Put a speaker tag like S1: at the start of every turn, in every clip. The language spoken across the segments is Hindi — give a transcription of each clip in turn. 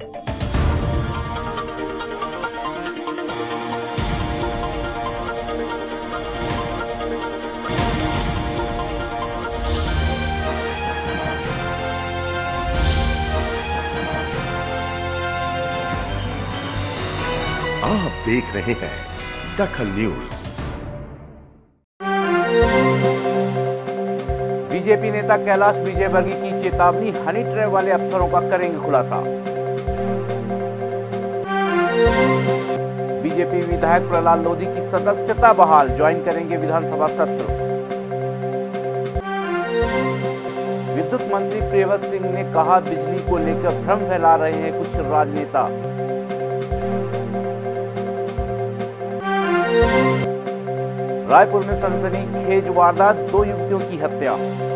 S1: आप देख रहे हैं दखल न्यूज।
S2: बीजेपी नेता कैलाश विजयवर्गीय की चेतावनी, हनी ट्रैप वाले अफसरों का करेंगे खुलासा। बीजेपी विधायक प्रहलाद लोधी की सदस्यता बहाल, ज्वाइन करेंगे विधानसभा सत्र। विद्युत मंत्री प्रियव्रत सिंह ने कहा, बिजली को लेकर भ्रम फैला रहे हैं कुछ राजनेता। रायपुर में सनसनीखेज वारदात, 2 युवतियों की हत्या।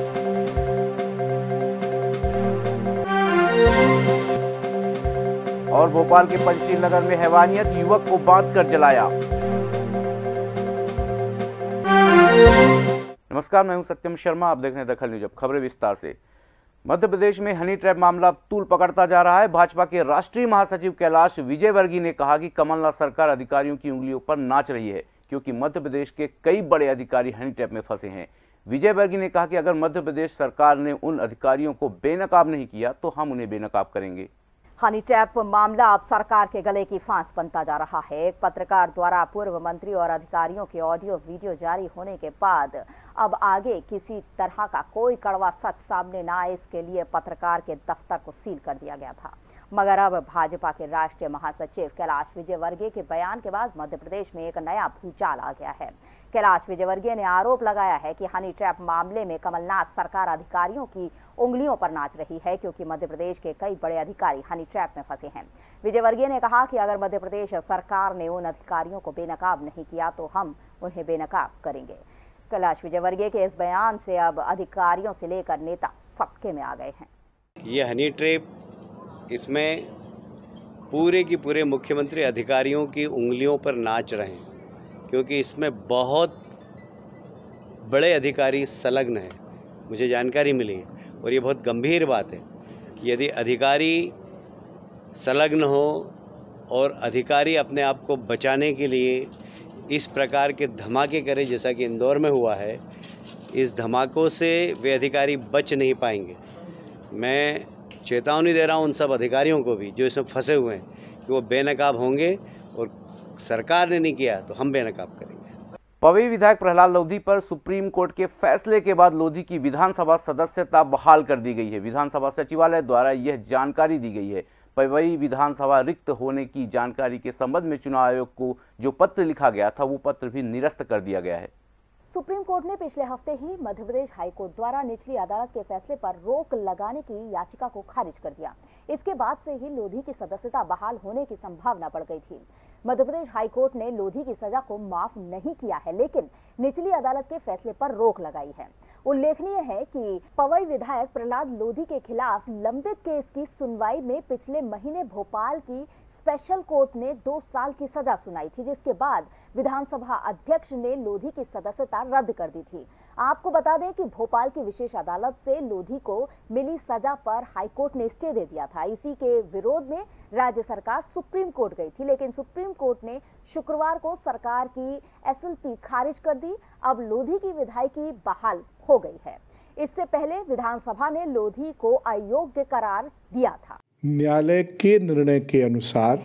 S2: और भोपाल के पंचशील नगर में हैवानियत, युवक को बांधकर जलाया। नमस्कार, मैं हूं सत्यम शर्मा, आप देख रहे हैं दखल न्यूज। अब खबरें विस्तार से। मध्य प्रदेश में हनी ट्रैप मामला तूल पकड़ता जा रहा है। भाजपा के राष्ट्रीय महासचिव कैलाश विजयवर्गीय ने कहा कि कमलनाथ सरकार अधिकारियों की उंगलियों पर नाच रही है, क्योंकि मध्य प्रदेश के कई बड़े अधिकारी हनी ट्रैप में फंसे हैं। विजयवर्गीय ने कहा कि अगर मध्य प्रदेश सरकार ने उन अधिकारियों को बेनकाब नहीं किया तो हम उन्हें बेनकाब करेंगे।
S3: हनी ट्रैप मामला अब सरकार के गले की फांस बनता जा रहा है। एक पत्रकार द्वारा पूर्व मंत्री और अधिकारियों के ऑडियो वीडियो जारी होने के बाद अब आगे किसी तरह का कोई कड़वा सच सामने न आए, इसके लिए पत्रकार के दफ्तर को सील कर दिया गया था। मगर अब भाजपा के राष्ट्रीय महासचिव कैलाश विजयवर्गीय के बयान के बाद मध्य प्रदेश में एक नया भूचाल आ गया है। कैलाश विजयवर्गीय ने आरोप लगाया है कि हनी ट्रैप मामले में कमलनाथ सरकार अधिकारियों की उंगलियों पर नाच रही है, क्योंकि मध्य प्रदेश के कई बड़े अधिकारी हनी ट्रैप में फंसे हैं। विजयवर्गीय ने कहा कि अगर मध्य प्रदेश सरकार ने उन अधिकारियों को बेनकाब नहीं किया तो हम उन्हें बेनकाब करेंगे। कैलाश विजयवर्गीय के इस बयान से अब अधिकारियों से लेकर नेता सबके में आ गए हैं।
S4: ये हनी ट्रैप, इसमें पूरे की पूरे मुख्यमंत्री अधिकारियों की उंगलियों पर नाच रहे हैं, क्योंकि इसमें बहुत बड़े अधिकारी संलग्न हैं। मुझे जानकारी मिली है और ये बहुत गंभीर बात है कि यदि अधिकारी संलग्न हो और अधिकारी अपने आप को बचाने के लिए इस प्रकार के धमाके करे, जैसा कि इंदौर में हुआ है, इस धमाकों से वे अधिकारी बच नहीं पाएंगे। मैं चेतावनी दे रहा हूं उन सब अधिकारियों को भी जो इसमें फंसे हुए हैं कि वो बेनकाब होंगे, और सरकार ने नहीं किया तो हम बेनकाब करेंगे।
S2: पवई विधायक प्रहलाद लोधी पर सुप्रीम कोर्ट के फैसले के बाद लोधी की विधानसभा सदस्यता बहाल कर दी गई है। विधानसभा सचिवालय द्वारा यह जानकारी दी गई है। पवई विधानसभा रिक्त होने की जानकारी के संबंध में चुनाव आयोग को जो पत्र लिखा गया था, वो पत्र भी निरस्त कर दिया गया है।
S3: सुप्रीम कोर्ट ने पिछले हफ्ते ही मध्य प्रदेश हाईकोर्ट द्वारा निचली अदालत के फैसले पर रोक लगाने की याचिका को खारिज कर दिया। इसके बाद से ही लोधी की सदस्यता बहाल होने की संभावना बढ़ गई थी। मध्य प्रदेश हाईकोर्ट ने लोधी की सजा को माफ नहीं किया है, लेकिन निचली अदालत के फैसले पर रोक लगाई है। उल्लेखनीय है कि पवई विधायक प्रहलाद लोधी के खिलाफ लंबित केस की सुनवाई में पिछले महीने भोपाल की स्पेशल कोर्ट ने 2 साल की सजा सुनाई थी, जिसके बाद विधानसभा अध्यक्ष ने लोधी की सदस्यता रद्द कर दी थी। आपको बता दें कि भोपाल की विशेष अदालत से लोधी को मिली सजा पर हाईकोर्ट ने स्टे दे दिया था। इसी के विरोध में राज्य सरकार सुप्रीम कोर्ट गई थी, लेकिन सुप्रीम कोर्ट ने शुक्रवार को सरकार की एसएलपी खारिज कर दी। अब लोधी की विधायकी बहाल हो गई है। इससे पहले विधानसभा ने लोधी को अयोग्य करार दिया था।
S5: न्यायालय के निर्णय के अनुसार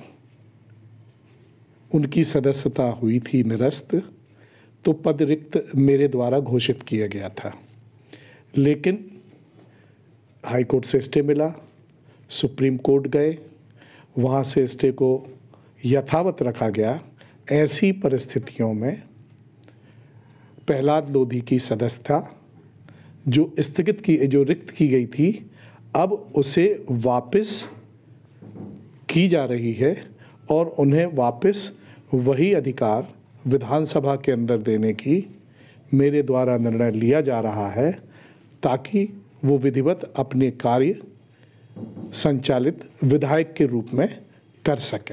S5: उनकी सदस्यता हुई थी निरस्त, तो पद रिक्त मेरे द्वारा घोषित किया गया था, लेकिन हाईकोर्ट से स्टे मिला, सुप्रीम कोर्ट गए, वहाँ से स्टे को यथावत रखा गया। ऐसी परिस्थितियों में प्रहलाद लोधी की सदस्यता जो रिक्त की गई थी, अब उसे वापस की जा रही है और उन्हें वापस वही अधिकार विधानसभा के अंदर देने की मेरे द्वारा निर्णय लिया जा रहा है, ताकि वो विधिवत अपने कार्य संचालित विधायक के रूप में कर सकें।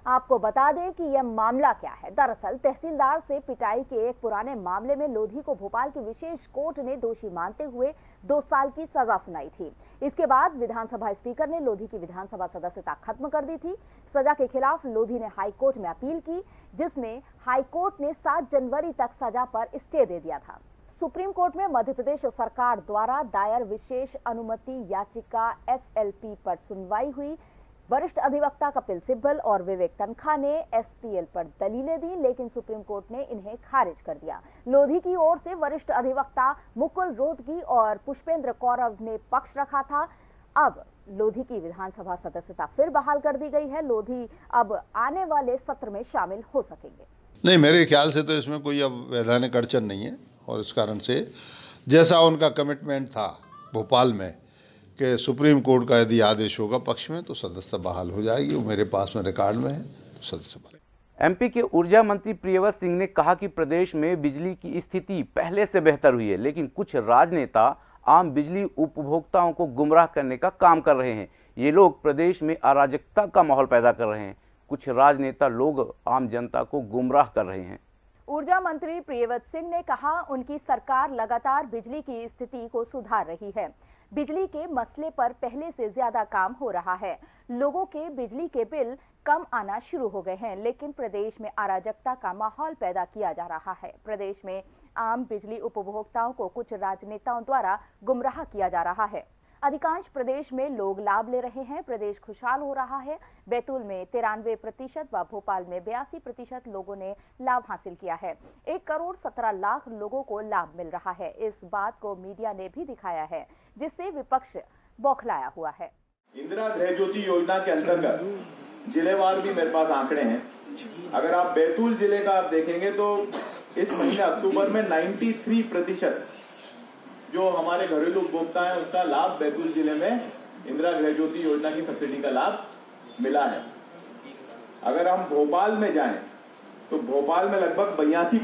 S3: आपको बता दें कि यह मामला क्या है। दरअसल तहसीलदार से पिटाई के एक पुराने मामले में लोधी को भोपाल की विशेष कोर्ट ने दोषी मानते हुए 2 साल की सजा सुनाई थी। इसके बाद विधानसभा स्पीकर ने लोधी की विधानसभा सदस्यता खत्म कर दी थी। सजा के खिलाफ लोधी ने हाईकोर्ट में अपील की, जिसमें हाईकोर्ट ने 7 जनवरी तक सजा पर स्टे दे दिया था। सुप्रीम कोर्ट में मध्य प्रदेश सरकार द्वारा दायर विशेष अनुमति याचिका SLP पर सुनवाई हुई। वरिष्ठ अधिवक्ता कपिल सिब्बल और विवेक तनखा ने SPL पर दलीलें दी, लेकिन सुप्रीम कोर्ट ने इन्हें खारिज कर दिया। लोधी की ओर से वरिष्ठ अधिवक्ता मुकुल रोहतगी और पुष्पेंद्र कौरव ने पक्ष रखा था। अब लोधी की विधानसभा सदस्यता फिर बहाल कर दी गई है। लोधी अब आने वाले सत्र में शामिल हो सकेंगे।
S6: नहीं, मेरे ख्याल से तो इसमें कोई अब वैधानिक अड़चन नहीं है, और इस कारण से जैसा उनका कमिटमेंट था भोपाल में कि सुप्रीम कोर्ट का यदि आदेश होगा पक्ष में तो सदस्यता बहाल हो जाएगी, वो मेरे पास में रिकॉर्ड में है, तो सदस्य बहाल।
S2: MP के ऊर्जा मंत्री प्रियव्रत सिंह ने कहा कि प्रदेश में बिजली की स्थिति पहले से बेहतर हुई है, लेकिन कुछ राजनेता आम बिजली उपभोक्ताओं को गुमराह करने का काम कर रहे हैं। ये लोग प्रदेश में अराजकता का माहौल पैदा कर रहे हैं। कुछ राजनेता लोग आम जनता को गुमराह कर रहे हैं।
S3: ऊर्जा मंत्री प्रियव्रत सिंह ने कहा, उनकी सरकार लगातार बिजली की स्थिति को सुधार रही है। बिजली के मसले पर पहले से ज्यादा काम हो रहा है। लोगों के बिजली के बिल कम आना शुरू हो गए हैं, लेकिन प्रदेश में अराजकता का माहौल पैदा किया जा रहा है। प्रदेश में आम बिजली उपभोक्ताओं को कुछ राजनेताओं द्वारा गुमराह किया जा रहा है। अधिकांश प्रदेश में लोग लाभ ले रहे हैं। प्रदेश खुशहाल हो रहा है। बैतूल में 93% व भोपाल में 82% लोगों ने लाभ हासिल किया है। 1 करोड़ 17 लाख लोगों को लाभ मिल रहा है। इस बात को मीडिया ने भी दिखाया है, जिससे विपक्ष बौखलाया हुआ है।
S7: इंदिरा गृह ज्योति योजना के अंतर्गत जिलेवार भी मेरे पास आंकड़े हैं। अगर आप बैतूल जिले का आप देखेंगे तो इस महीने अक्टूबर में 93% जो हमारे घरेलू उपभोक्ता हैं उसका लाभ बैतूल जिले में इंदिरा गृह ज्योति योजना की सब्सिडी का लाभ मिला है। अगर हम भोपाल में जाएं तो भोपाल में लगभग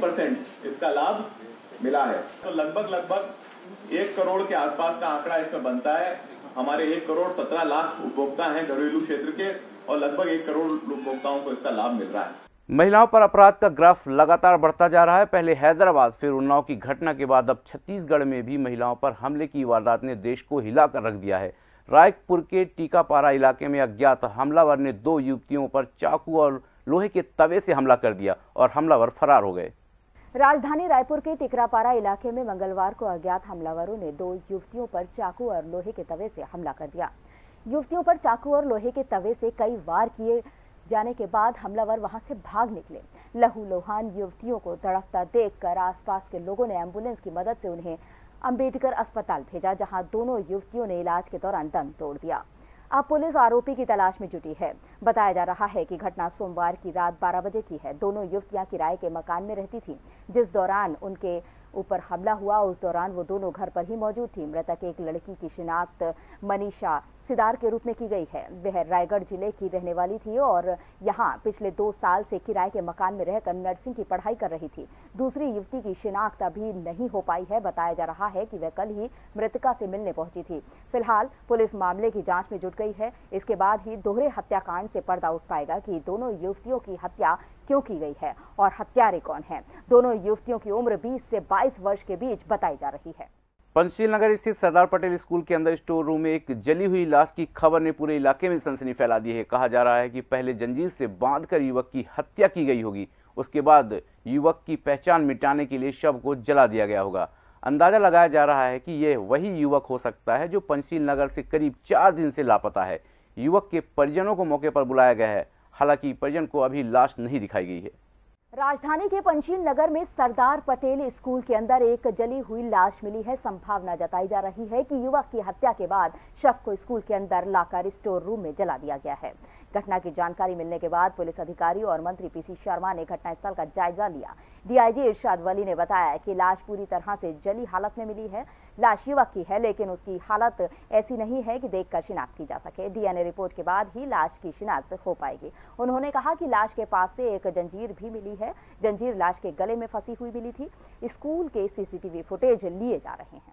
S7: 82% इसका लाभ मिला है। तो लगभग 1 करोड़ के आसपास का आंकड़ा इसमें बनता है। हमारे 1 करोड़ 17 लाख उपभोक्ता हैं घरेलू क्षेत्र के, और लगभग 1 करोड़ उपभोक्ताओं को इसका लाभ मिल रहा है।
S2: महिलाओं पर अपराध का ग्राफ लगातार बढ़ता जा रहा है। पहले हैदराबाद, फिर उन्नाव की घटना के बाद अब छत्तीसगढ़ में भी महिलाओं पर हमले की वारदात ने देश को हिलाकर रख दिया है। रायपुर के टीकापारा इलाके में अज्ञात हमलावर ने 2 युवतियों पर चाकू और लोहे के तवे से हमला कर दिया और हमलावर फरार हो गए।
S3: राजधानी रायपुर के टिकरापारा इलाके में मंगलवार को अज्ञात हमलावरों ने 2 युवतियों पर चाकू और लोहे के तवे से हमला कर दिया। युवतियों पर चाकू और लोहे के तवे से कई वार किए जाने के बाद हमलावर वहां से भाग निकले। लहूलुहान युवतियों को तड़पता देखकर आसपास के लोगों ने एम्बुलेंस की मदद से उन्हें अंबेडकर अस्पताल भेजा, जहां दोनों युवतियों ने इलाज के दौरान दम तोड़ दिया। अब पुलिस आरोपी की तलाश में जुटी है। बताया जा रहा है कि घटना सोमवार की रात 12 बजे की है। दोनों युवतियां किराए के मकान में रहती थीं। जिस दौरान उनके ऊपर हमला हुआ उस दौरान वो दोनों घर पर ही मौजूद थी। मृतक एक लड़की की शिनाख्त मनीषा सिदार के रूप में की गई है। वह रायगढ़ जिले की रहने वाली थी और यहां पिछले 2 साल से किराए के मकान में रहकर नर्सिंग की पढ़ाई कर रही थी। दूसरी युवती की शिनाख्त अभी नहीं हो पाई है। बताया जा रहा है कि वह कल ही मृतका से मिलने पहुंची थी। फिलहाल पुलिस मामले की जांच में जुट गई है। इसके बाद ही दोहरे हत्याकांड से पर्दा उठ पाएगा कि दोनों युवतियों की हत्या क्यों की गई है और हत्यारे कौन हैं। दोनों युवतियों की उम्र 20 से 22 वर्ष के बीच बताई जा रही है।
S2: पंचशील नगर स्थित सरदार पटेल स्कूल के अंदर स्टोर रूम में एक जली हुई लाश की खबर ने पूरे इलाके में सनसनी फैला दी है। कहा जा रहा है कि पहले जंजीर से बांधकर युवक की हत्या की गई होगी, उसके बाद युवक की पहचान मिटाने के लिए शव को जला दिया गया होगा। अंदाजा लगाया जा रहा है कि यह वही युवक हो सकता है जो पंचशील नगर से करीब 4 दिन से लापता है। युवक के परिजनों को मौके पर बुलाया गया है। हालांकि परिजन को अभी लाश नहीं दिखाई गई है।
S3: राजधानी के पंचशील नगर में सरदार पटेल स्कूल के अंदर एक जली हुई लाश मिली है। संभावना जताई जा रही है कि युवक की हत्या के बाद शव को स्कूल के अंदर लाकर स्टोर रूम में जला दिया गया है। घटना की जानकारी मिलने के बाद पुलिस अधिकारी और मंत्री पीसी शर्मा ने घटनास्थल का जायजा लिया। डीआईजी इरशाद वली ने बताया कि लाश पूरी तरह से जली हालत में मिली है। लाश युवक की है, लेकिन उसकी हालत ऐसी नहीं है कि देखकर शिनाख्त की जा सके। डीएनए रिपोर्ट के बाद ही लाश की शिनाख्त हो पाएगी। उन्होंने कहा कि लाश के पास से एक जंजीर भी मिली है। जंजीर लाश के गले में फंसी हुई मिली थी। स्कूल के सीसीटीवी फुटेज लिए जा रहे हैं।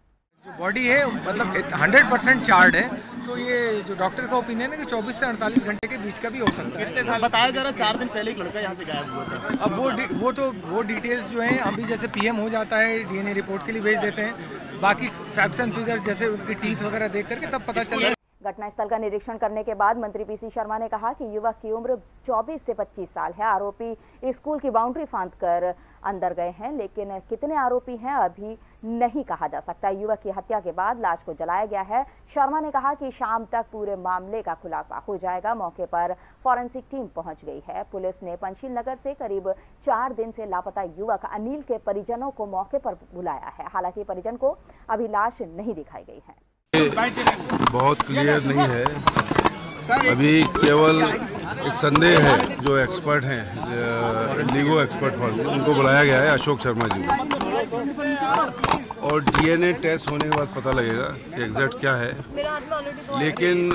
S8: बॉडी है मतलब 100% चार्ड है, तो ये जो डॉक्टर का ओपिनियन है कि 24 से 48 घंटे के बीच का भी हो सकता है।
S9: बताया जा रहा है 4 दिन पहले एक लड़का यहाँ से गायब हुआ था।
S8: अब वो डिटेल्स जो हैं अभी जैसे पीएम हो जाता है डीएनए रिपोर्ट के लिए भेज देते हैं, बाकी फैक्ट्स एंड फिगर्स जैसे उनकी टीथ वगैरह देख करके तब पता चल।
S3: घटनास्थल का निरीक्षण करने के बाद मंत्री पीसी शर्मा ने कहा कि युवक की उम्र 24 से 25 साल है। आरोपी स्कूल की बाउंड्री फांदकर अंदर गए हैं, लेकिन कितने आरोपी हैं अभी नहीं कहा जा सकता। युवक की हत्या के बाद लाश को जलाया गया है। शर्मा ने कहा कि शाम तक पूरे मामले का खुलासा हो जाएगा। मौके पर फॉरेंसिक टीम पहुंच गई है। पुलिस ने पंचशील नगर से करीब 4 दिन से लापता युवक अनिल के परिजनों को मौके पर बुलाया है। हालांकि परिजन को अभी लाश नहीं दिखाई गई है।
S10: बहुत क्लियर नहीं है, अभी केवल एक संदेह है। जो एक्सपर्ट हैं लीगो एक्सपर्ट फॉर उनको बुलाया गया है, अशोक शर्मा जी को, और डीएनए टेस्ट होने के बाद पता लगेगा कि एग्जैक्ट क्या है। लेकिन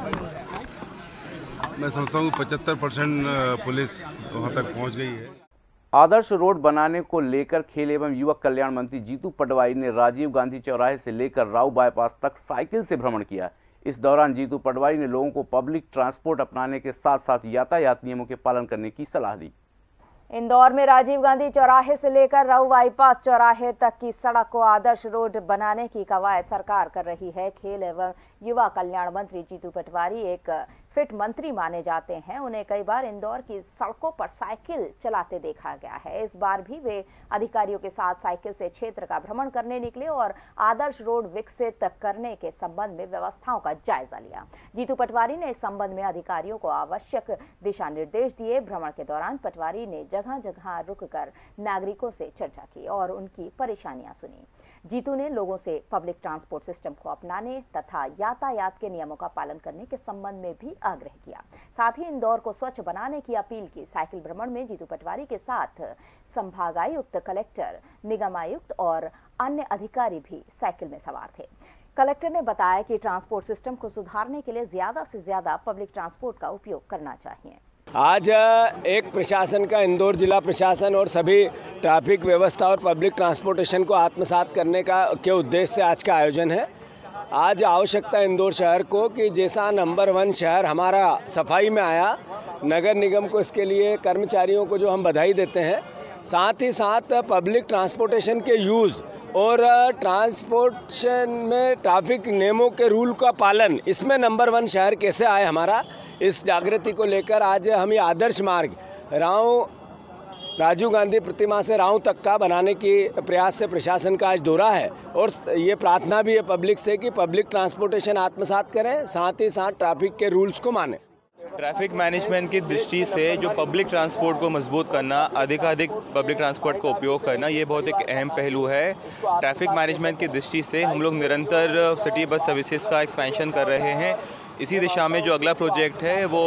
S10: मैं समझता हूँ 75% पुलिस वहाँ तक पहुँच गई है।
S2: आदर्श रोड बनाने को लेकर खेल एवं युवक कल्याण मंत्री जीतू पटवारी ने राजीव गांधी चौराहे से लेकर राव बाईपास तक साइकिल से भ्रमण किया। इस दौरान जीतू पटवारी ने लोगों को पब्लिक ट्रांसपोर्ट अपनाने के साथ साथ यातायात नियमों के पालन करने की सलाह दी।
S3: इंदौर में राजीव गांधी चौराहे से लेकर राव बाईपास चौराहे तक की सड़क को आदर्श रोड बनाने की कवायद सरकार कर रही है। खेल एवं युवा कल्याण मंत्री जीतू पटवारी एक फिट मंत्री माने जाते हैं। उन्हें कई बार इंदौर की सड़कों पर साइकिल चलाते देखा गया है। इस बार भी वे अधिकारियों के साथ साइकिल से क्षेत्र का भ्रमण करने निकले और आदर्श रोड विकसित करने के संबंध में व्यवस्थाओं का जायजा लिया। जीतू पटवारी ने इस संबंध में अधिकारियों को आवश्यक दिशा निर्देश दिए। भ्रमण के दौरान पटवारी ने जगह जगह रुककर नागरिकों से चर्चा की और उनकी परेशानियां सुनी। जीतू ने लोगों से पब्लिक ट्रांसपोर्ट सिस्टम को अपनाने तथा यातायात के नियमों का पालन करने के संबंध में भी आग्रह किया। साथ ही इंदौर को स्वच्छ बनाने की अपील की। साइकिल भ्रमण में जीतू पटवारी के साथ संभागायुक्त, कलेक्टर, निगम आयुक्त और अन्य अधिकारी भी साइकिल में सवार थे। कलेक्टर ने बताया कि ट्रांसपोर्ट सिस्टम को सुधारने के लिए ज्यादा से ज्यादा पब्लिक ट्रांसपोर्ट का उपयोग करना चाहिए।
S11: आज एक प्रशासन का, इंदौर जिला प्रशासन और सभी ट्रैफिक व्यवस्था और पब्लिक ट्रांसपोर्टेशन को आत्मसात करने के उद्देश्य से आज का आयोजन है। आज आवश्यकता इंदौर शहर को कि जैसा नंबर 1 शहर हमारा सफाई में आया, नगर निगम को इसके लिए कर्मचारियों को जो हम बधाई देते हैं, साथ ही साथ पब्लिक ट्रांसपोर्टेशन के यूज़ और ट्रांसपोर्टेशन में ट्रैफिक नियमों के रूल का पालन, इसमें नंबर 1 शहर कैसे आए हमारा, इस जागृति को लेकर आज हम ये आदर्श मार्ग राजीव गांधी प्रतिमा से राव तक का बनाने की प्रयास से प्रशासन का आज दौरा है। और ये प्रार्थना भी है पब्लिक से कि पब्लिक ट्रांसपोर्टेशन आत्मसात करें, साथ ही साथ ट्रैफिक के रूल्स को मानें।
S12: ट्रैफिक मैनेजमेंट की दृष्टि से जो पब्लिक ट्रांसपोर्ट को मजबूत करना, अधिकाधिक पब्लिक ट्रांसपोर्ट का उपयोग करना, ये बहुत एक अहम पहलू है। ट्रैफिक मैनेजमेंट की दृष्टि से हम लोग निरंतर सिटी बस सर्विसेज का एक्सपेंशन कर रहे हैं। इसी दिशा में जो अगला प्रोजेक्ट है वो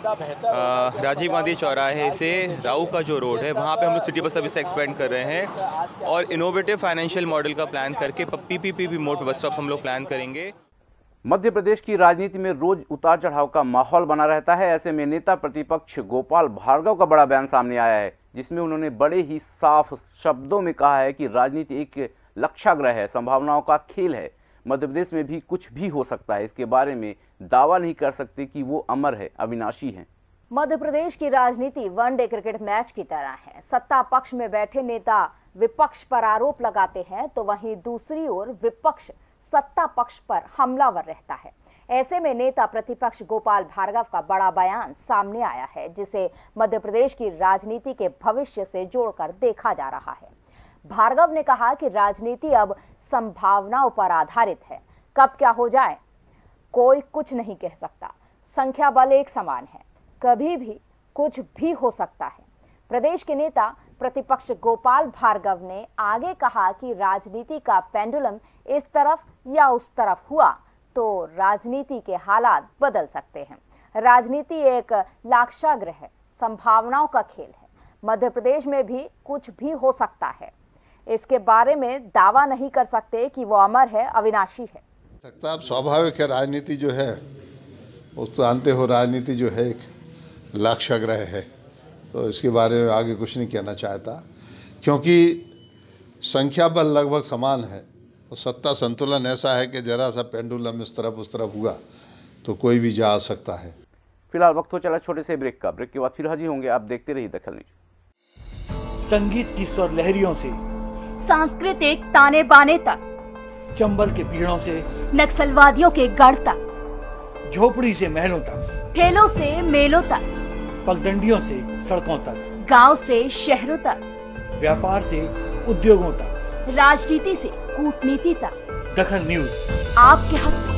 S12: राजीव गांधी चौराहे से राव का जो रोड है वहाँ पे हम लोग सिटी बस सर्विस एक्सपेंड कर रहे हैं और इनोवेटिव फाइनेंशियल मॉडल का प्लान करके पीपीपी मोड बस स्टॉप्स हम लोग प्लान करेंगे।
S2: मध्य प्रदेश की राजनीति में रोज उतार चढ़ाव का माहौल बना रहता है। ऐसे में नेता प्रतिपक्ष गोपाल भार्गव का बड़ा बयान सामने आया है, जिसमें उन्होंने बड़े ही साफ शब्दों में कहा है कि राजनीति एक लक्ष्याग्रह है, संभावनाओं का खेल है। मध्य प्रदेश में भी कुछ भी हो सकता है, इसके बारे में दावा नहीं कर सकते कि वो अमर है, अविनाशी है।
S3: मध्य प्रदेश की राजनीति वनडे क्रिकेट मैच की तरह है। सत्ता पक्ष में बैठे नेता विपक्ष पर आरोप लगाते हैं तो वहीं दूसरी ओर विपक्ष सत्ता पक्ष पर हमलावर रहता है। ऐसे में नेता प्रतिपक्ष गोपाल भार्गव का बड़ा बयान सामने आया है, जिसे मध्य प्रदेश की राजनीति के भविष्य से जोड़कर देखा जा रहा है। भार्गव ने कहा कि राजनीति अब संभावनाओं पर आधारित है, कब क्या हो जाए कोई कुछ नहीं कह सकता। संख्या बल एक समान है, कभी भी कुछ भी हो सकता है। प्रदेश के नेता प्रतिपक्ष गोपाल भार्गव ने आगे कहा कि राजनीति का पेंडुलम इस तरफ या उस तरफ हुआ तो राजनीति के हालात बदल सकते हैं। राजनीति एक लाक्षाग्रह है, संभावनाओं का खेल है। मध्य प्रदेश में भी कुछ भी हो सकता है, इसके बारे में दावा नहीं कर सकते कि वो अमर है, अविनाशी है।
S6: सकता अब स्वाभाविक है, राजनीति जो है वो तो जानते हो, राजनीति जो है एक लक्ष्याग्रह है, तो इसके बारे में आगे कुछ नहीं कहना चाहता, क्योंकि संख्या बल लगभग समान है। और सत्ता संतुलन ऐसा है कि जरा सा पेंडुलम इस तरफ उस तरफ हुआ तो कोई भी जा सकता है।
S2: फिलहाल वक्त हो चला छोटे से ब्रेक का। ब्रेक के बाद फिर हाजिर होंगे। आप देखते रहिए दखल न्यूज।
S13: संगीत की स्वर लहरियों से
S3: सांस्कृतिक ताने बाने तक,
S13: चंबल के पीड़ों से
S3: नक्सलवादियों के गढ़ तक,
S13: झोपड़ी से महलों तक,
S3: ठेलों से मेलों तक,
S13: पगडंडियों से सड़कों तक,
S3: गांव से शहरों तक,
S13: व्यापार से उद्योगों तक,
S3: राजनीति से कूटनीति तक,
S13: दखल न्यूज
S3: आपके हक में।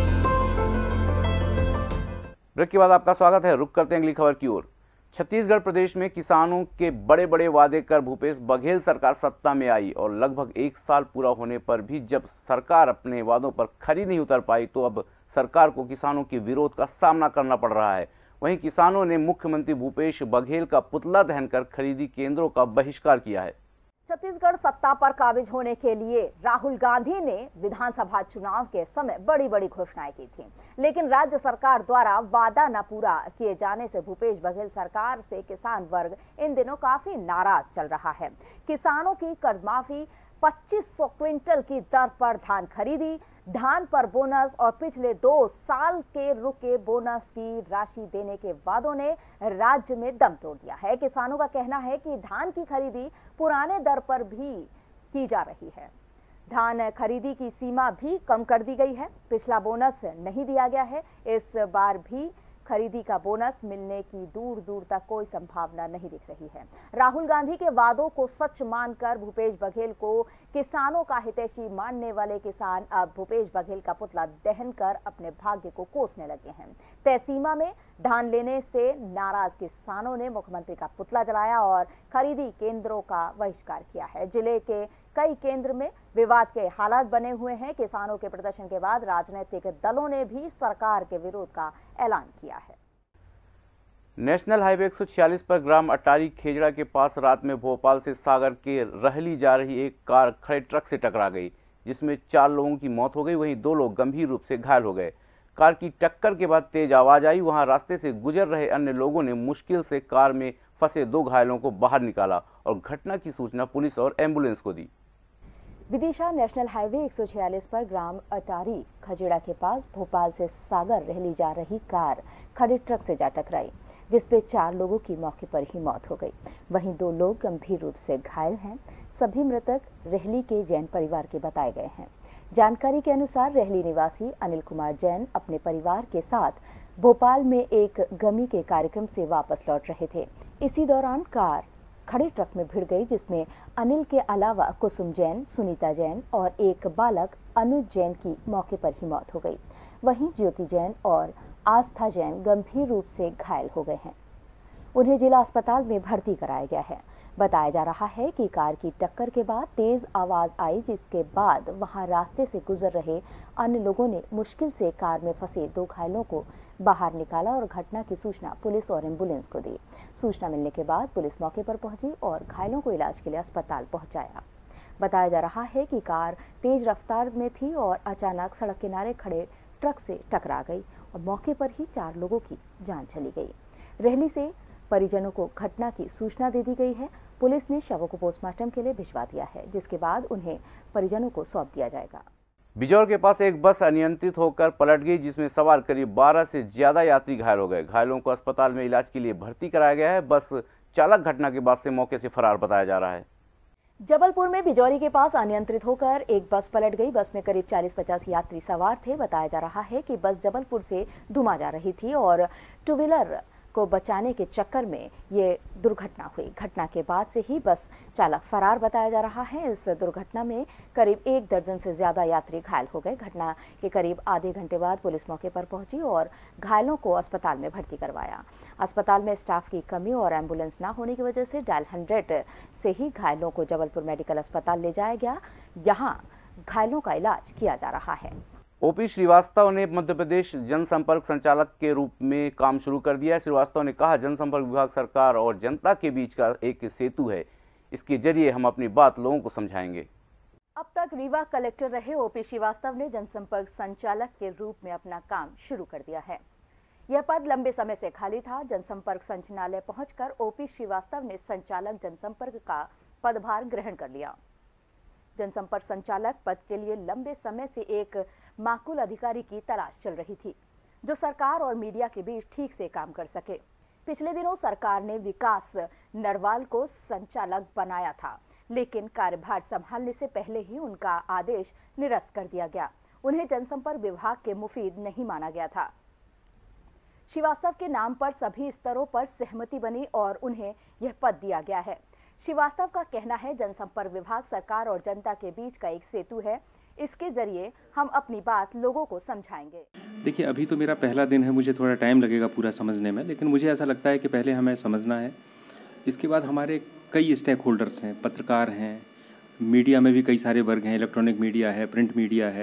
S2: ब्रेक के बाद आपका स्वागत है। रुक करते हैं अगली खबर की ओर। छत्तीसगढ़ प्रदेश में किसानों के बड़े बड़े वादे कर भूपेश बघेल सरकार सत्ता में आई और लगभग 1 साल पूरा होने पर भी जब सरकार अपने वादों पर खरी नहीं उतर पाई तो अब सरकार को किसानों के विरोध का सामना करना पड़ रहा है। वहीं किसानों ने मुख्यमंत्री भूपेश बघेल का पुतला दहनकर खरीदी केंद्रों का बहिष्कार किया है।
S3: छत्तीसगढ़ सत्ता पर काबिज होने के लिए राहुल गांधी ने विधानसभा चुनाव के समय बड़ी बड़ी घोषणाएं की थी, लेकिन राज्य सरकार द्वारा वादा न पूरा किए जाने से भूपेश बघेल सरकार से किसान वर्ग इन दिनों काफी नाराज चल रहा है। किसानों की कर्ज माफी, 2500 क्विंटल की दर पर धान खरीदी, धान पर बोनस और पिछले 2 साल के रुके बोनस की राशि देने के वादों ने राज्य में दम तोड़ दिया है। किसानों का कहना है कि धान की खरीदी पुराने दर पर भी की जा रही है। धान खरीदी की सीमा भी कम कर दी गई है। पिछला बोनस नहीं दिया गया है। इस बार भी खरीदी का बोनस मिलने की दूर दूर तक कोई संभावना नहीं दिख रही है। राहुल गांधी के वादों को सच मानकर भूपेश बघेल को किसानों का हितैषी मानने वाले किसान अब भूपेश बघेल का पुतला दहन कर अपने भाग्य को कोसने लगे हैं। तय सीमा में धान लेने से नाराज किसानों ने मुख्यमंत्री का पुतला जलाया और खरीदी केंद्रों का बहिष्कार किया है। जिले के कई केंद्र में विवाद के हालात बने हुए हैं। किसानों के प्रदर्शन के बाद राजनीतिक दलों ने भी सरकार के विरोध का ऐलान किया है।
S2: नेशनल हाईवे 146 पर ग्राम अटारी खेजड़ा के पास रात में भोपाल से सागर के रहली जा रही एक कार खड़े ट्रक से टकरा गई, जिसमें 4 लोगों की मौत हो गई। वहीं 2 लोग गंभीर रूप से घायल हो गए। कार की टक्कर के बाद तेज आवाज आई। वहां रास्ते से गुजर रहे अन्य लोगों ने मुश्किल से कार में फंसे 2 घायलों को बाहर निकाला और घटना की सूचना पुलिस और एम्बुलेंस को दी।
S3: विदिशा नेशनल हाईवे 146 पर ग्राम अटारी खजेड़ा के पास भोपाल से सागर रहली जा रही कार खड़े ट्रक से जा टकराई, जिसपे 4 लोगों की मौके पर ही मौत हो गई। वहीं 2 लोग गंभीर रूप से घायल हैं। सभी मृतक रहली के जैन परिवार के बताए गए हैं। जानकारी के अनुसार रहली निवासी अनिल कुमार जैन अपने परिवार के साथ भोपाल में एक गमी के कार्यक्रम से वापस लौट रहे थे। इसी दौरान कार खड़े ट्रक में भिड़ गई, जिसमें अनिल के अलावा कुसुम जैन, सुनीता जैन और एक बालक अनुज जैन की मौके पर ही मौत हो गई। वहीं ज्योति जैन और आस्था जैन गंभीर रूप से घायल हो गए हैं। उन्हें जिला अस्पताल में भर्ती कराया गया है। बताया जा रहा है कि कार की टक्कर के बाद तेज आवाज आई, जिसके बाद वहां रास्ते से गुजर रहे अन्य लोगों ने मुश्किल से कार में फंसे 2 घायलों को बाहर निकाला और घटना की सूचना पुलिस और एम्बुलेंस को दी। सूचना मिलने के बाद पुलिस मौके पर पहुंची और घायलों को इलाज के लिए अस्पताल पहुंचाया। बताया जा रहा है कि कार तेज रफ्तार में थी और अचानक सड़क किनारे खड़े ट्रक से टकरा गई और मौके पर ही 4 लोगों की जान चली गई। रहली से परिजनों को घटना की सूचना दे दी गई है। पुलिस ने शवों को पोस्टमार्टम के लिए भिजवा दिया है, जिसके बाद उन्हें परिजनों को सौंप दिया जाएगा।
S2: बिजौर के पास एक बस अनियंत्रित होकर पलट गई, जिसमें सवार करीब 12 से ज्यादा यात्री घायल हो गए। घायलों को अस्पताल में इलाज के लिए भर्ती कराया गया है। बस चालक घटना के बाद से मौके से फरार बताया जा रहा है।
S3: जबलपुर में बिजौरी के पास अनियंत्रित होकर एक बस पलट गई। बस में करीब 40-50 यात्री सवार थे। बताया जा रहा है कि बस जबलपुर से धुमा जा रही थी और 2 व्हीलर को बचाने के चक्कर में ये दुर्घटना हुई। घटना के बाद से ही बस चालक फरार बताया जा रहा है। इस दुर्घटना में करीब 1 दर्जन से ज्यादा यात्री घायल हो गए। घटना के करीब आधे घंटे बाद पुलिस मौके पर पहुंची और घायलों को अस्पताल में भर्ती करवाया। अस्पताल में स्टाफ की कमी और एम्बुलेंस न होने की वजह से डायल 100 से ही घायलों को जबलपुर मेडिकल अस्पताल ले जाया गया। यहाँ घायलों का इलाज किया जा रहा है।
S2: ओपी श्रीवास्तव ने मध्य प्रदेश जनसंपर्क संचालक के रूप में काम शुरू कर दिया है। श्रीवास्तव ने कहा, जनसंपर्क विभाग सरकार और जनता के बीच का एक सेतु है। इसके जरिए हम अपनी बात लोगों को समझाएंगे।
S3: अब तक रीवा कलेक्टर रहे ओपी श्रीवास्तव ने जनसंपर्क संचालक के रूप में अपना काम शुरू कर दिया है। यह पद लंबे समय से खाली था। जनसंपर्क संचालय पहुंचकर ओपी श्रीवास्तव ने संचालक जनसंपर्क का पदभार ग्रहण कर लिया। जनसंपर्क संचालक पद के लिए लंबे समय से एक माकूल अधिकारी की तलाश चल रही थी, जो सरकार और मीडिया के बीच ठीक से काम कर सके। पिछले दिनों सरकार ने विकास नरवाल को संचालक बनाया था, लेकिन कार्यभार संभालने से पहले ही उनका आदेश निरस्त कर दिया गया। उन्हें जनसंपर्क विभाग के मुफीद नहीं माना गया था। श्रीवास्तव के नाम पर सभी स्तरों पर सहमति बनी और उन्हें यह पद दिया गया है। श्रीवास्तव का कहना है, जनसंपर्क विभाग सरकार और जनता के बीच का एक सेतु है, इसके जरिए हम अपनी बात लोगों को समझाएंगे।
S14: देखिए, अभी तो मेरा पहला दिन है, मुझे थोड़ा टाइम लगेगा पूरा समझने में, लेकिन मुझे ऐसा लगता है कि पहले हमें समझना है। इसके बाद हमारे कई स्टेक होल्डर्स हैं, पत्रकार हैं, मीडिया में भी कई सारे वर्ग हैं, इलेक्ट्रॉनिक मीडिया है, प्रिंट मीडिया है,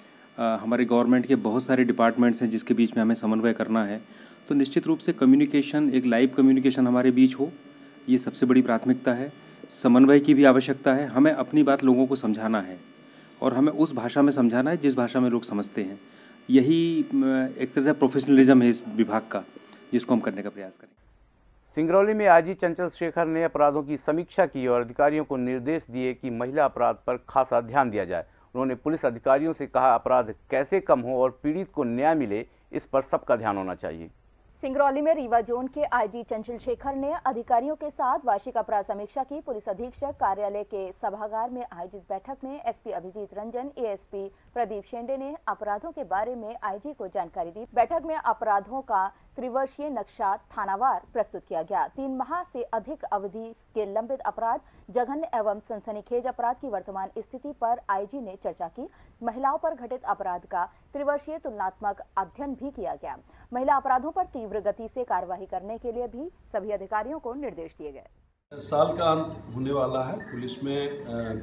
S14: हमारे गवर्नमेंट के बहुत सारे डिपार्टमेंट्स हैं जिसके बीच में हमें समन्वय करना है। तो निश्चित रूप से कम्युनिकेशन, एक लाइव कम्युनिकेशन हमारे बीच हो, ये सबसे बड़ी प्राथमिकता है। समन्वय की भी आवश्यकता है। हमें अपनी बात लोगों को समझाना है और हमें उस भाषा में समझाना है जिस भाषा में लोग समझते हैं। यही एक तरह से प्रोफेशनलिज्म है इस विभाग का, जिसको हम करने का प्रयास करें।
S2: सिंगरौली में आईजी चंचल शेखर ने अपराधों की समीक्षा की और अधिकारियों को निर्देश दिए कि महिला अपराध पर खासा ध्यान दिया जाए। उन्होंने पुलिस अधिकारियों से कहा, अपराध कैसे कम हो और पीड़ित को न्याय मिले, इस पर सबका ध्यान होना चाहिए।
S3: सिंगरौली में रीवा जोन के आईजी चंचल शेखर ने अधिकारियों के साथ वार्षिक अपराध समीक्षा की। पुलिस अधीक्षक कार्यालय के सभागार में आयोजित बैठक में एसपी अभिजीत रंजन, एएसपी प्रदीप शेंडे ने अपराधों के बारे में आईजी को जानकारी दी। बैठक में अपराधों का त्रिवर्षीय नक्शा थानावार प्रस्तुत किया गया। 3 माह से अधिक अवधि के लंबित अपराध, जघन्य एवं सनसनीखेज अपराध की वर्तमान स्थिति पर आईजी ने चर्चा की। महिलाओं पर घटित अपराध का त्रिवर्षीय तुलनात्मक अध्ययन भी किया गया। महिला अपराधों पर तीव्र गति से कार्यवाही करने के लिए भी सभी अधिकारियों को निर्देश दिए गए।
S15: साल का अंत होने वाला है। पुलिस में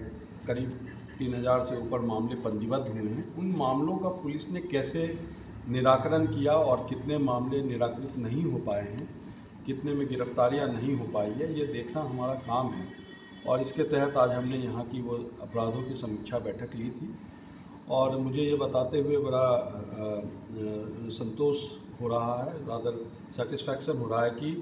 S15: करीब 3000 से ऊपर मामले पंजीबद्ध हुए हैं। उन मामलों का पुलिस ने कैसे निराकरण किया और कितने मामले निराकृत नहीं हो पाए हैं, कितने में गिरफ्तारियां नहीं हो पाई है, ये देखना हमारा काम है। और इसके तहत आज हमने यहाँ की वो अपराधों की समीक्षा बैठक ली थी और मुझे ये बताते हुए बड़ा संतोष हो रहा है, रादर सेटिस्फैक्शन हो रहा है कि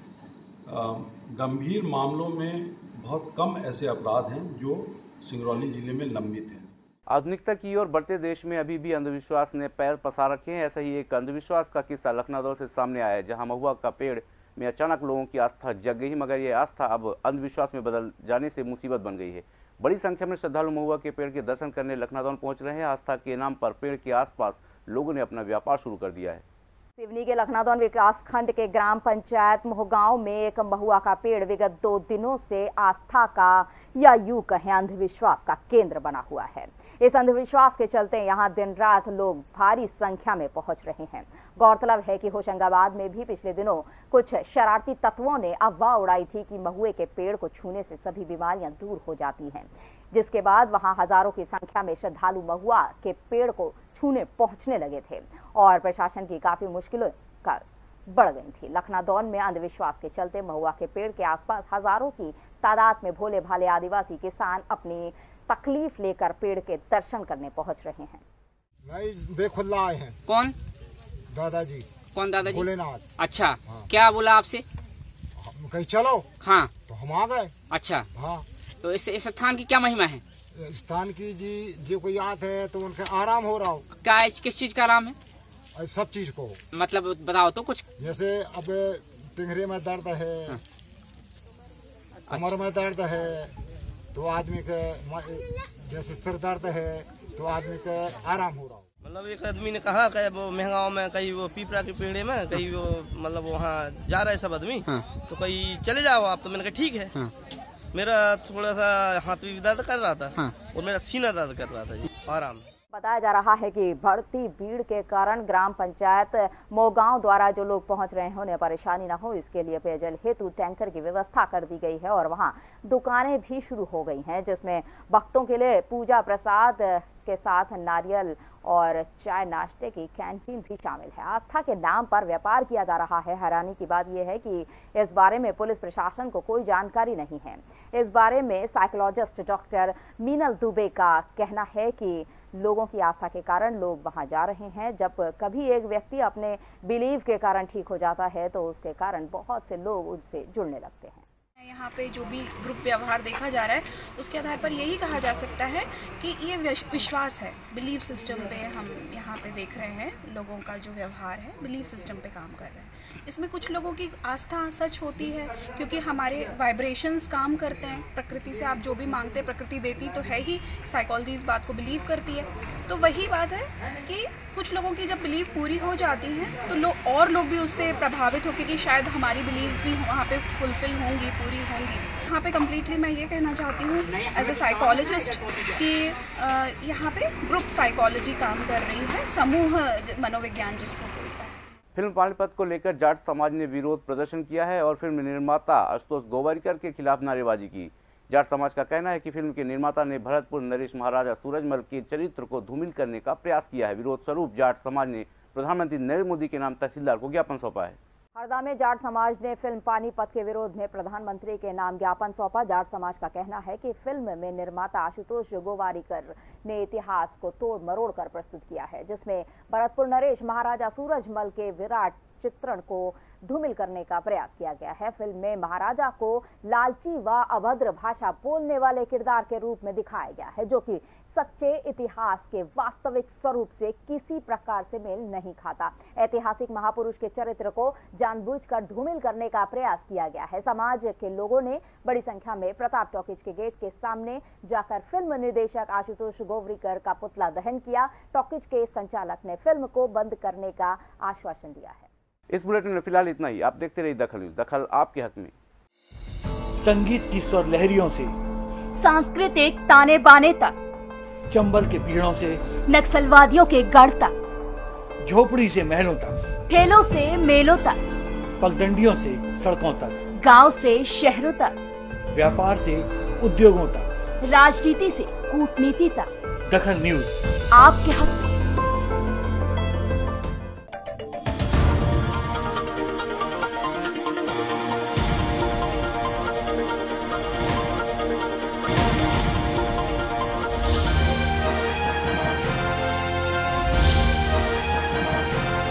S15: गंभीर मामलों में बहुत कम ऐसे अपराध हैं जो सिंगरौली जिले में लंबित हैं।
S2: आधुनिकता की ओर बढ़ते देश में अभी भी अंधविश्वास ने पैर पसार रखे हैं। ऐसा ही एक अंधविश्वास का किस्सा लखनऊ से सामने आया है, जहां महुआ का पेड़ में अचानक लोगों की आस्था जग गई, मगर ये आस्था अब अंधविश्वास में बदल जाने से मुसीबत बन गई है। बड़ी संख्या में श्रद्धालु महुआ के पेड़ के दर्शन करने लखनऊ पहुंच रहे हैं। आस्था के नाम पर पेड़ के आसपास लोगों ने अपना व्यापार शुरू कर दिया है।
S3: सिवनी के लखनऊ विकास खंड के ग्राम पंचायत मोहगांव में एक महुआ का पेड़ विगत 2 दिनों से आस्था का या यूं कहें अंधविश्वास का केंद्र बना हुआ है। इस अंधविश्वास के चलते यहां दिन रात लोग भारी संख्या में पहुंच रहे हैं। गौरतलब है कि होशंगाबाद में भी पिछले दिनों कुछ शरारती तत्वों ने अफवाह उड़ाई थी कि महुए के पेड़ को छूने से सभी बीमारियां दूर हो जाती हैं, जिसके बाद वहां हजारों की संख्या में श्रद्धालु महुआ के पेड़ को छूने पहुंचने लगे थे और प्रशासन की काफी मुश्किलें बढ़ गई थी। लखनऊ में अंधविश्वास के चलते महुआ के पेड़ के आसपास हजारों की तादाद में भोले भाले आदिवासी किसान अपनी तकलीफ लेकर पेड़ के दर्शन करने पहुंच रहे हैं।
S16: बेखुल्ला आए हैं।
S17: कौन?
S16: दादाजी।
S17: कौन दादाजी?
S16: भोलेनाथ।
S17: अच्छा,
S16: हाँ।
S17: क्या बोला आपसे?
S16: कहीं चलो।
S17: हाँ,
S16: तो हम आ गए।
S17: अच्छा,
S16: हाँ।
S17: तो इस स्थान की क्या महिमा है?
S16: स्थान की जी जो कोई आते हैं तो उनका आराम हो रहा हो।
S17: क्या किस चीज का आराम है?
S16: सब चीज को
S17: मतलब बताओ तो कुछ।
S16: जैसे अब टिंगरे में दर्द है, कमर में दर्द है तो आदमी के, जैसे सिर दर्द है तो आदमी का आराम हो रहा हो।
S9: मतलब एक आदमी ने कहा कि वो महंगाओं में कहीं वो पीपरा के पेड़े में कहीं वो मतलब वहाँ जा रहे सब आदमी। हाँ। तो कहीं चले जाओ आप। तो मैंने कहा ठीक है। हाँ। मेरा थोड़ा सा हाथ भी दर्द कर रहा था। हाँ। और मेरा सीना दर्द कर रहा था जी। आराम।
S3: बताया जा रहा है कि बढ़ती भीड़ के कारण ग्राम पंचायत मोहगांव द्वारा जो लोग पहुंच रहे हैं उन्हें परेशानी न हो, इसके लिए पेयजल हेतु टैंकर की व्यवस्था कर दी गई है और वहां दुकानें भी शुरू हो गई हैं, जिसमें भक्तों के लिए पूजा प्रसाद के साथ नारियल और चाय नाश्ते की कैंटीन भी शामिल है। आस्था के नाम पर व्यापार किया जा रहा है। हैरानी की बात यह है कि इस बारे में पुलिस प्रशासन को कोई जानकारी नहीं है। इस बारे में साइकोलॉजिस्ट डॉक्टर मीनल दुबे का कहना है कि लोगों की आस्था के कारण लोग वहां जा रहे हैं। जब कभी एक व्यक्ति अपने बिलीव के कारण ठीक हो जाता है तो उसके कारण बहुत से लोग उनसे जुड़ने लगते हैं।
S18: यहाँ पे जो भी ग्रुप व्यवहार देखा जा रहा है उसके आधार पर यही कहा जा सकता है कि ये विश्वास है, बिलीफ सिस्टम पे हम यहाँ पे देख रहे हैं लोगों का जो व्यवहार है, बिलीफ सिस्टम पे काम कर रहे हैं। इसमें कुछ लोगों की आस्था सच होती है क्योंकि हमारे वाइब्रेशंस काम करते हैं। प्रकृति से आप जो भी मांगते हैं प्रकृति देती तो है ही, साइकोलॉजी इस बात को बिलीव करती है। तो वही बात है कि कुछ लोगों की जब बिलीव पूरी हो जाती है तो और लोग भी उससे प्रभावित होकर कि शायद हमारी बिलीव्स भी वहाँ पे फुलफिल होंगी, पूरी होंगी। यहाँ पे कम्प्लीटली मैं ये कहना चाहती हूँ एज ए साइकोलॉजिस्ट कि यहाँ पे ग्रुप साइकोलॉजी काम कर रही है, समूह मनोविज्ञान जिसको बोलता है।
S2: फिल्म पानीपत को लेकर जाट समाज ने विरोध प्रदर्शन किया है और फिल्म निर्माता आशुतोष गोवारिकर के खिलाफ नारेबाजी की। जाट समाज का कहना है कि फिल्म के निर्माता ने भरतपुर नरेश महाराजा सूरजमल के चरित्र को धूमिल करने का प्रयास किया है। विरोध स्वरूप जाट समाज ने प्रधानमंत्री नरेंद्र मोदी के नाम तहसीलदार को ज्ञापन सौंपा है।
S3: हरदा में जाट समाज ने फिल्म पानीपत के विरोध में प्रधानमंत्री के नाम ज्ञापन सौंपा। जाट समाज का कहना है कि फिल्म में निर्माता आशुतोष गोवारिकर ने इतिहास को तोड़ मरोड़ कर प्रस्तुत किया है, जिसमें भरतपुर नरेश महाराजा सूरजमल के विराट चित्रण को धूमिल करने का प्रयास किया गया है। फिल्म में महाराजा को लालची व अभद्र भाषा बोलने वाले किरदार के रूप में दिखाया गया है, जो कि सच्चे इतिहास के वास्तविक स्वरूप से किसी प्रकार से मेल नहीं खाता। ऐतिहासिक महापुरुष के चरित्र को जानबूझकर धूमिल करने का प्रयास किया गया है। समाज के लोगों ने बड़ी संख्या में प्रताप टॉकीज के गेट के सामने जाकर फिल्म निर्देशक आशुतोष गोवारिकर का पुतला दहन किया। टॉकीज के संचालक ने फिल्म को बंद करने का आश्वासन दिया है।
S2: इस बुलेटिन में फिलहाल इतना ही। आप देखते रहिए दखल न्यूज, दखल आपके हक में।
S13: संगीत की स्वर लहरियों से
S3: सांस्कृतिक ताने बाने तक,
S13: चंबल के पीड़ों से
S3: नक्सलवादियों के गढ़ तक,
S13: झोपड़ी से महलों तक,
S3: ठेलों से मेलों तक,
S13: पगडंडियों से सड़कों तक,
S3: गांव से शहरों तक,
S13: व्यापार से उद्योगों तक,
S3: राजनीति से कूटनीति तक,
S13: दखल न्यूज
S3: आपके हक में।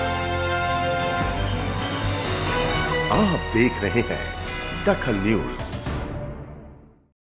S1: आप देख रहे हैं दखल न्यूज।